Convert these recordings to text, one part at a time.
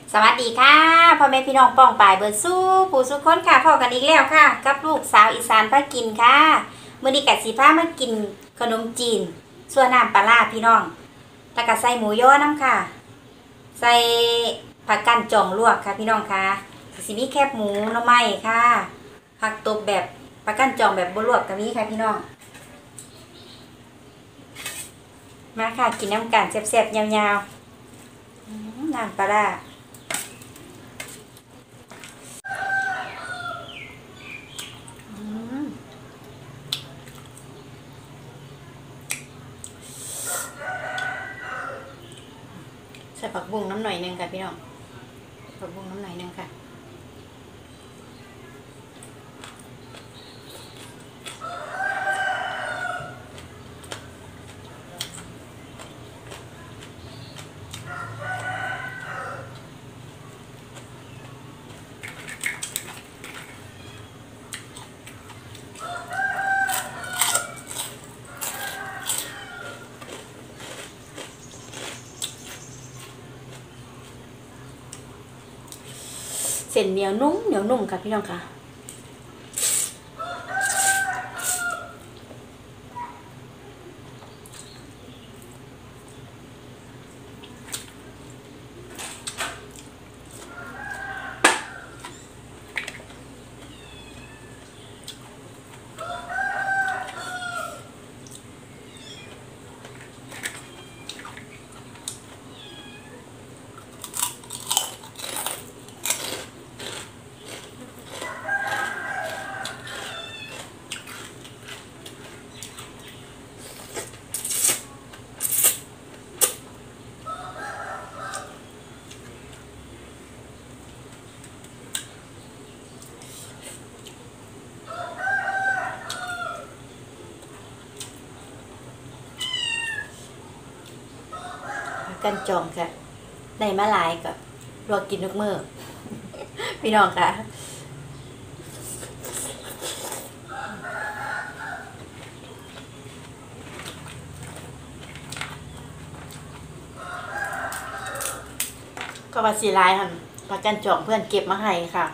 สวัสดีค่ะพ่อแม่พี่น้องป้องป่ายเบิร์ดสู้ปู่สุขคนค่ะพ่อกันอีกแล้วค่ะกับลูกสาวอีสานพากินค่ะมื้อนี้กัดสีผ้ามากินขนมจีนส่วนน้ำปลาร้าพี่น้องแล้วก็ใส่หมูย่อน้ำค่ะใส่ผักกั้นจ่องลวกค่ะพี่น้องค่ะสิมีแคบหมูหน่อไม้ค่ะผักตบแบบผักกั้นจ่องแบบบ่ลวกก็มีค่ะพี่น้องมาค่ะกินน้ำกันแซ่บๆยาวๆน้ำปลาร้าใส่ผักบุ้งน้ำหน่อยนึงค่ะพี่น้องผักบุ้งน้ำหน่อยนึงค่ะเส้นเหนียวนุ่มค่ะพี่น้องค่ะกันจองค่ะได้มาหลายก็รอกินทุกมื้อพี่น้องค่ะก็ว่าสิหลายหั่นประกันจองเพื่อนเก็บมาให้ค่ะ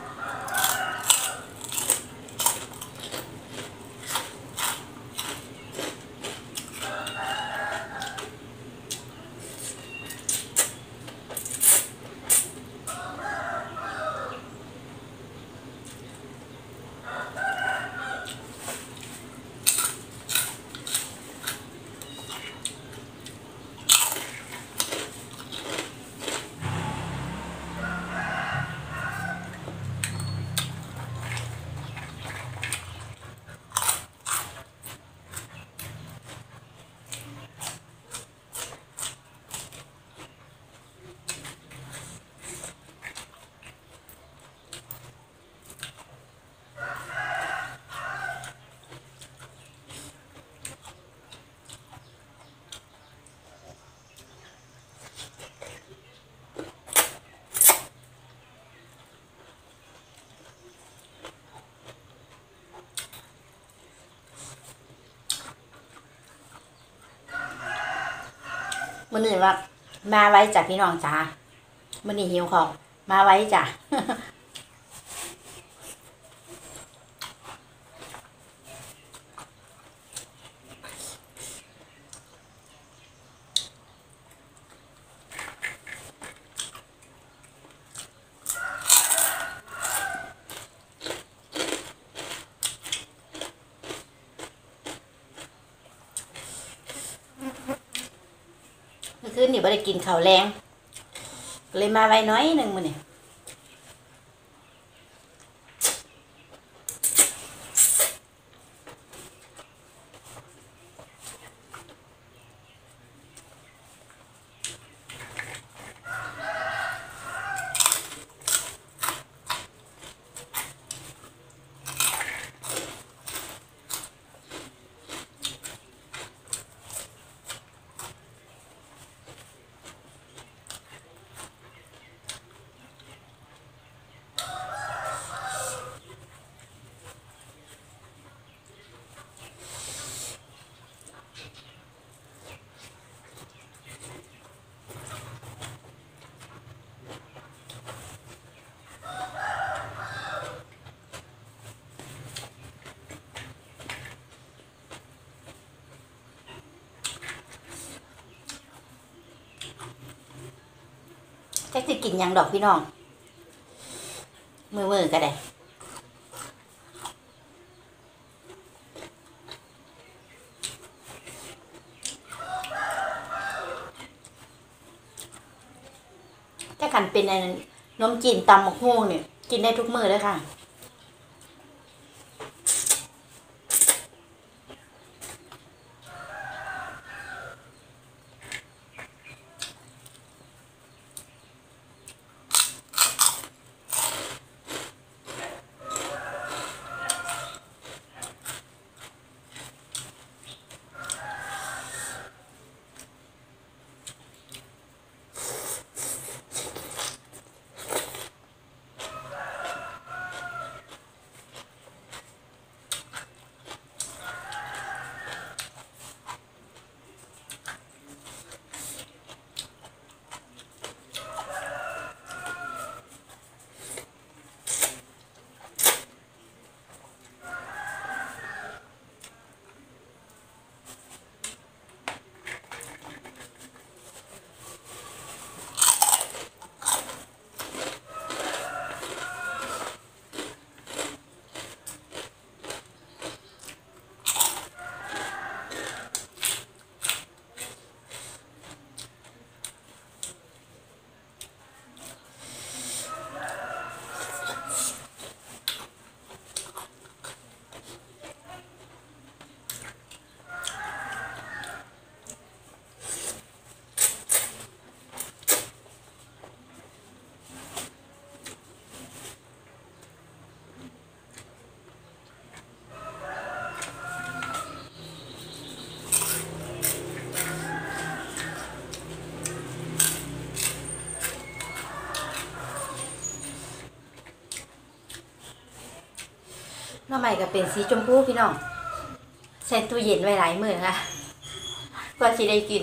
มื้อนี้ว่ามาไว้จ้ะพี่น้องจ้ามื้อนี้หิวข้าวมาไว้จ้ะเมื่อคืนนี่บ่ได้กินข้าวแรงก็เลยมาไว้น้อยหนึงมื้อนี้จักสิกินหยังดอกพี่น้องมือก็ได้ถ้าขันเป็นนมจีนตำมะฮุ่งเนี่ยกินได้ทุกมื้อเลยค่ะหน่อไม้ก็เป็นสีชมพูพี่น้องใส่ตู้เย็นไว้หลายมื้อค่ะกว่าสิได้กิน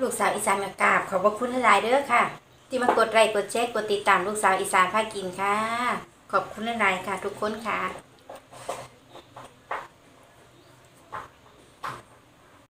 ลูกสาวอีสานกราบขอบพระคุณหลายๆเด้อค่ะที่มากดไลค์กดแชร์กดติดตามลูกสาวอีสานพากินค่ะขอบคุณหลายๆค่ะทุกคนค่ะ